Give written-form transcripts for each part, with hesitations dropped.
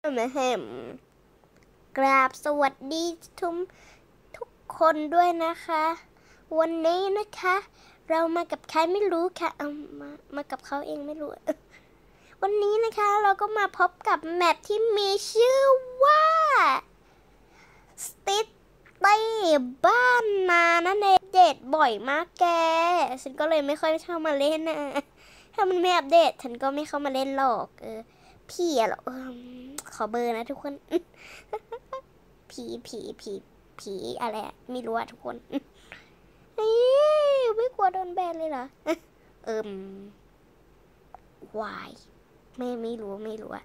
มาแฮมกราบสวัสดีทุกคนด้วยนะคะวันนี้นะคะเรามากับใครไม่รู้ค่ะมากับเขาเองไม่รู้วันนี้นะคะเราก็มาพบกับแมปที่มีชื่อว่าสติ๊ดตี้บ้านนานั่นเองเดตบ่อยมากแกฉันก็เลยไม่ค่อยเข้ามาเล่นนะถ้ามันไม่อัปเดตฉันก็ไม่เข้ามาเล่นหรอกพี่อะหรอขอเบอร์นะทุกคนผีอะไรไม่รู้อะทุกคนไม่กลัวโดนแบนเลยเหรอวายไม่รู้อะ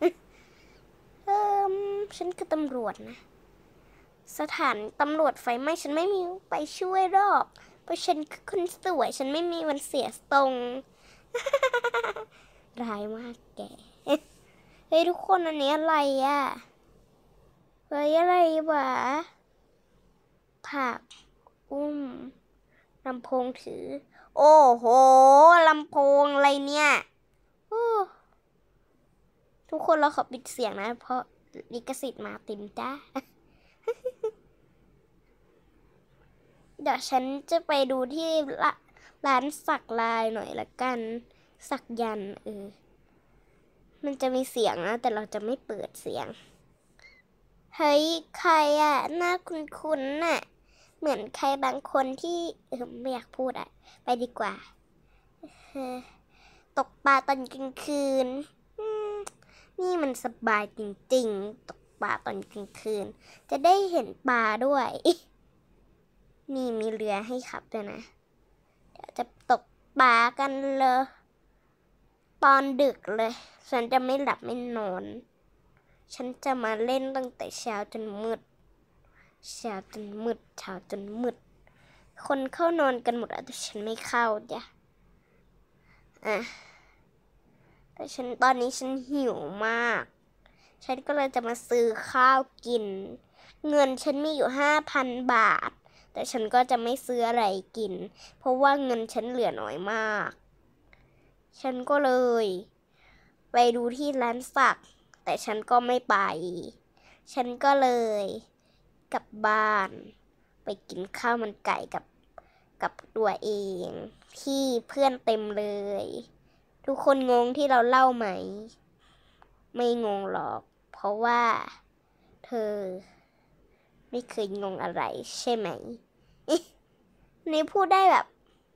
ฉันคือตำรวจนะสถานตำรวจไฟไหม้ฉันไม่มีไปช่วยหรอกเพราะฉันคือคนสวยฉันไม่มีวันเสียตรงร้ายมากแกเฮ้ยทุกคนอันนี้อะไรอะเฮ้ยอะไรวะผักลำโพงถือโอ้โหลำโพงอะไรเนี่ยทุกคนเราขอปิดเสียงนะเพราะลิขสิทธิ์มาเต็มจ้าเดี๋ยวฉันจะไปดูที่ร้านสักลายหน่อยละกันสักยันมันจะมีเสียงนะแต่เราจะไม่เปิดเสียงเฮ้ยใครอะหน้าคุ้นๆน่ะเหมือนใครบางคนที่ไม่อยากพูดอะไปดีกว่าตกปลาตอนกลางคืนนี่มันสบายจริงๆตกปลาตอนกลางคืนจะได้เห็นปลาด้วยนี่มีเรือให้ขับด้วยนะเดี๋ยวจะตกปลากันเลยตอนดึกเลยฉันจะไม่หลับไม่นอนฉันจะมาเล่นตั้งแต่เช้าจนมืดคนเข้านอนกันหมดแต่ฉันไม่เข้าจ้ะแต่ตอนนี้ฉันหิวมากฉันก็เลยจะมาซื้อข้าวกินเงินฉันมีอยู่ 5,000 บาทแต่ฉันก็จะไม่ซื้ออะไรกินเพราะว่าเงินฉันเหลือน้อยมากฉันก็เลยไปดูที่ร้านสักแต่ฉันก็ไม่ไปฉันก็เลยกลับบ้านไปกินข้าวมันไก่กับตัวเองที่เพื่อนเต็มเลยทุกคนงงที่เราเล่าไหมไม่งงหรอกเพราะว่าเธอไม่เคยงงอะไรใช่ไหมนี่พูดได้แบบ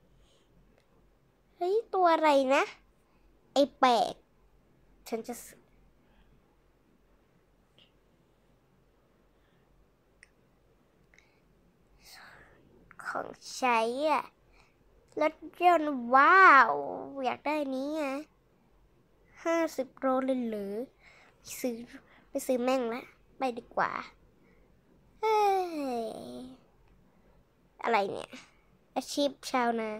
เฮ้ยตัวอะไรนะไอ้แปลกฉันจะของใช้อะรถยนต์ว้าวอยากได้นี้ไง50 โลเลยหรือไปซื้อแม่งละไปดีกว่าอะไรเนี่ยอาชีพชาวนา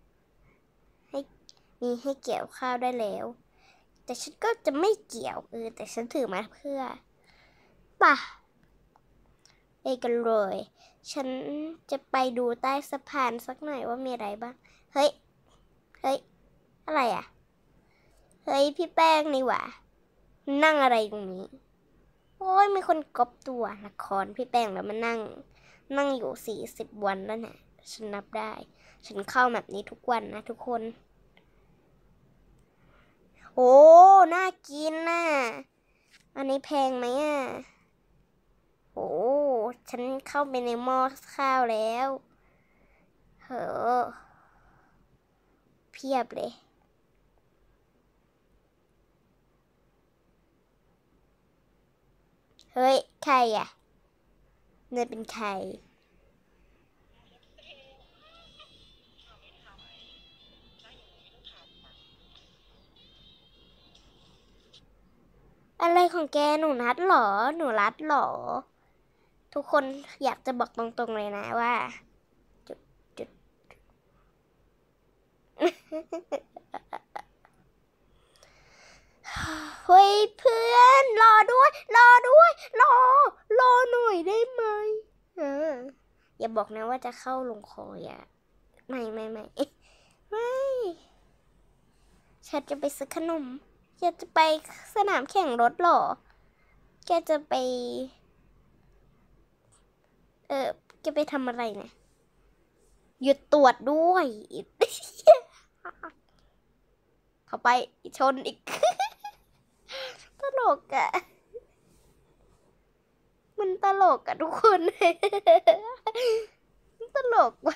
ให้เกี่ยวข้าวได้แล้วแต่ฉันก็จะไม่เกี่ยวแต่ฉันถือมาเพื่อป่ะไปกันเลยฉันจะไปดูใต้สะพานสักหน่อยว่ามีอะไรบ้างเฮ้ยอะไรอ่ะเฮ้ยพี่แป้งนี่หว่านั่งอะไรตรงนี้โอ้ยมีคนก๊อปตัวละครพี่แป้งแล้วมานั่งอยู่40 วันแล้วเนี่ยฉันนับได้ฉันเข้าแบบนี้ทุกวันนะทุกคนโอ้น่ากินน่ะอันนี้แพงไหมอ่ะโอ้ฉันเข้าไปในหม้อข้าวแล้วเพียบเลยเฮ้ยใครอ่ะเนี่ยเป็นใครอะไรของแกหนูนัดหรอหนูรัดหรอทุกคนอยากจะบอกตรงๆเลยนะว่าจุดเฮ้ยเพื่อนรอด้วยรอหน่อยได้ไหมอย่าบอกนะว่าจะเข้าลงคออย่าไม่ฉันจะไปซื้อขนมอยากจะไปสนามแข่งรถหรอแกจะไปแกไปทำอะไรเนี่ยหยุดตรวจด้วยเข้าไปชนอีก ตลกอะมันตลกอะทุกคนมันตลกว่ะ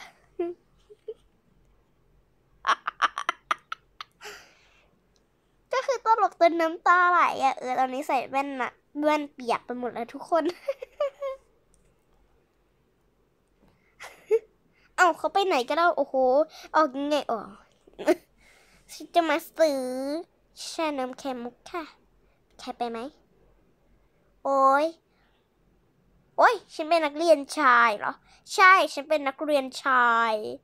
ก็คือตลกจนน้ำตาไหลอะตอนนี้ใส่แว่นอะแว่นเปียกไปหมดแล้วทุกคน เอ้าเขาไปไหนก็ได้โอ้โหออกยังไงอ๋อ ฉันจะมาซื้อชานมไข่มุกค่ะแค่ไปไหมโอ้ยฉันเป็นนักเรียนชายเหรอใช่ฉันเป็นนักเรียนชาย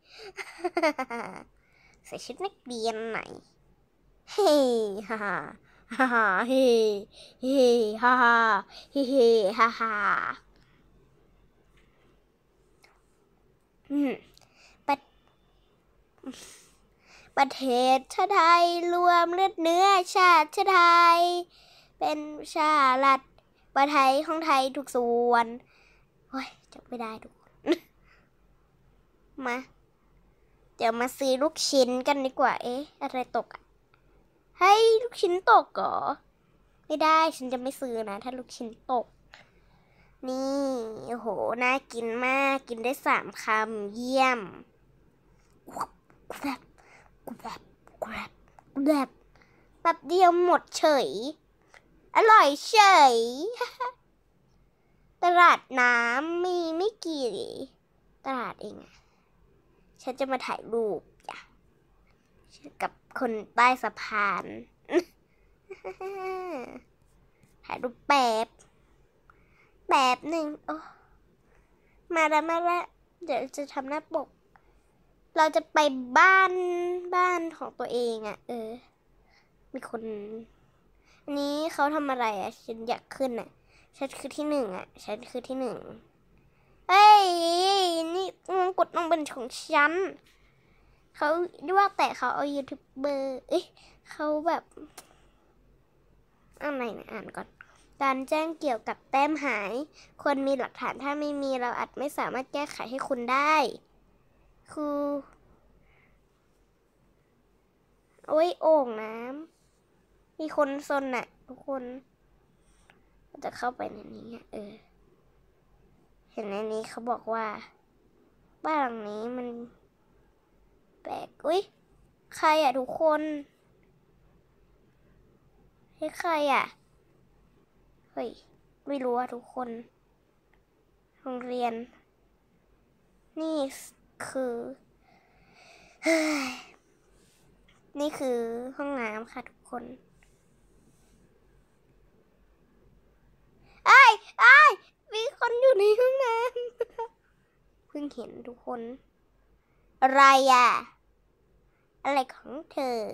ใส่ชุดนักเรียนไหนเฮ้ฮ่าฮ่าฮ่าฮ่าเฮ้เฮ้ฮ่าฮ่าเฮ้เฮ้ฮ่าฮ่าประเทศชาติไทยรวมเลือดเนื้อชาติไทยเป็นชาลัดประไทยของไทยทุกส่วนโอ้ยจำไม่ได้ทุกคน มาเดี๋ยวมาซื้อลูกชิ้นกันดีกว่าอะไรตกอ่ะให้ลูกชิ้นตกเหรอไม่ได้ฉันจะไม่ซื้อนะถ้าลูกชิ้นตกนี่โอ้โหน่ากินมากกินได้3 คำเยี่ยมแบบแบบเดียวหมดเฉยอร่อยเฉย ตลาดน้ำมีไม่กี่ตลาดเองฉันจะมาถ่ายรูปจ้ะกับคนใต้สะพาน ถ่ายรูปแบบหนึ่งโอ้มาแล้วเดี๋ยวจะทำหน้าปกเราจะไปบ้านของตัวเองมีคนอันนี้เขาทำอะไรฉันอยากขึ้นฉันคือที่1ฉันคือที่1เฮ้ยนี่มงกุฎต้องเป็นของฉันเขาว่าแต่เขาเอายูทูบเบอร์เขาแบบอะไรนะอ่านก่อนการแจ้งเกี่ยวกับแต้มหายควรมีหลักฐานถ้าไม่มีเราอาจไม่สามารถแก้ไขให้คุณได้คือโอ้ยโอ่งน้ำมีคนซนทุกคนจะเข้าไปในนี้เห็นในนี้เขาบอกว่าบ้านหลังนี้มันแปลกใครทุกคนใครเฮ้ยไม่รู้ทุกคนโรงเรียนนี่คือนี่คือห้องน้ำค่ะทุกคนมีคนอยู่ในห้องน้ำเพิ่งเห็นทุกคนอะไรอะไรของเธอ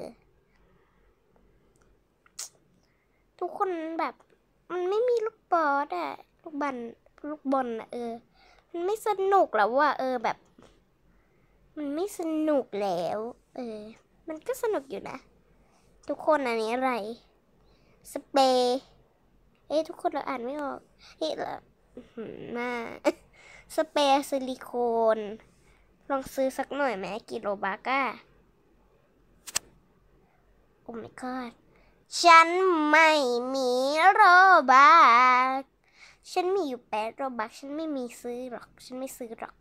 ทุกคนแบบมันไม่มีลูกบอลลูกบอลมันไม่สนุกแล้วแบบมันไม่สนุกแล้วมันก็สนุกอยู่นะทุกคนอันนี้อะไรสเปรย์ทุกคนเราอ่านไม่ออกละมาสเปรย์ซิลิโคนลองซื้อสักหน่อยไหมกี่โลบาก้าโอ้ my god ฉันไม่มีโรบักฉันมีอยู่8 โรบักฉันไม่มีซื้อหรอกฉันไม่ซื้อหรอก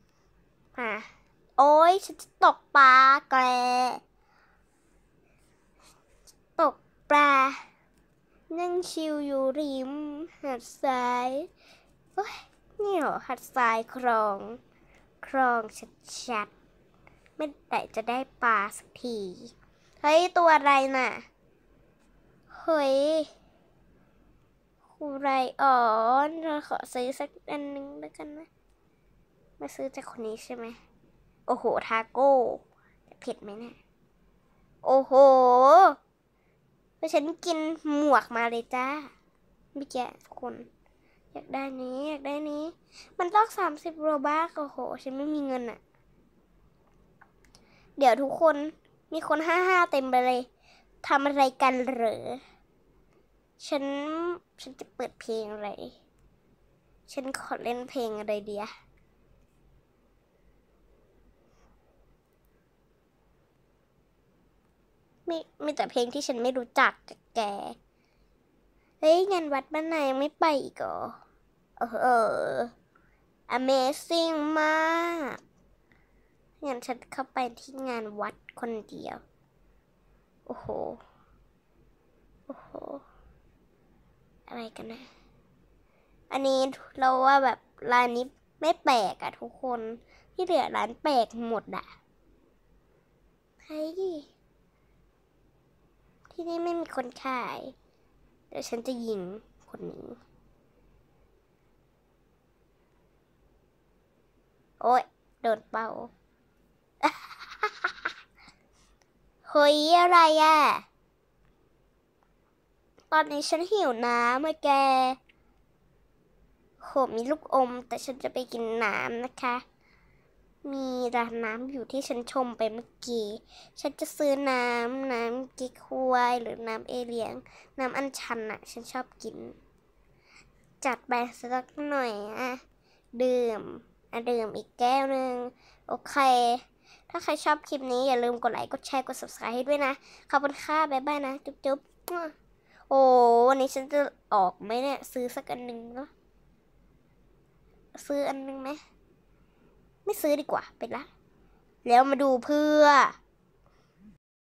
โอ้ยฉันจะตกปลาแกลตกปลานั่งชิวอยู่ริมหาดทรายนี่เหรอหาดทรายคลองชัดๆไม่ได้จะได้ปลาสักทีเฮ้ยตัวอะไรน่ะเฮ้ยอะไรเราขอซื้อสักอันนึงแล้วกันนะมาซื้อจากคนนี้ใช่ไหมโอ้โหทาโก้เผ็ดไหมเนี่ยโอ้โหเพราะฉันกินหมวกมาเลยจ้าไม่แกะทุกคนอยากได้นี้มันต้อง30 โรบักโอ้โหฉันไม่มีเงินเดี๋ยวทุกคนมีคน55เต็มไปเลยทำอะไรกันเหรอฉันจะเปิดเพลงอะไร ฉันขอเล่นเพลงอะไรดีอะมีแต่เพลงที่ฉันไม่รู้จักแก เฮ้ยงานวัดบ้านนายยังไม่ไปอีกเหรอAmazing มากงั้นฉันเข้าไปที่งานวัดคนเดียว โอ้โห อะไรกันนะ อันนี้เราว่าแบบร้านนี้ไม่แปลกอะทุกคน ที่เหลือร้านแปลกหมดอะเฮ้ยที่นี่ไม่มีคนขาย เดี๋ยวฉันจะยิงคนนี้ โอ๊ย โดนเป้า เฮ้ย อะไรอะตอนนี้ฉันหิวน้ำอะแกโหมีลูกอม แต่ฉันจะไปกินน้ำนะคะ มีร้านน้ำอยู่ที่ฉันชมไปเมื่อกี้ ฉันจะซื้อน้ำกิ๊กฮวยหรือน้ำเอเลียง น้ำอัญชันอะฉันชอบกิน จัดไปสักหน่อยอะดื่มอีกแก้วนึง โอเค ถ้าใครชอบคลิปนี้อย่าลืมกดไลค์ กดแชร์ กด subscribe ให้ด้วยนะ ขอบคุณค่ะ บ๊ายบายนะ จุ๊บโอ้วันนี้ฉันจะออกไหมเนี่ย ซื้อสักอันหนึ่งเนาะซื้ออันหนึ่งไหม ไม่ซื้อดีกว่า ไปละ แล้วมาดูเพื่อ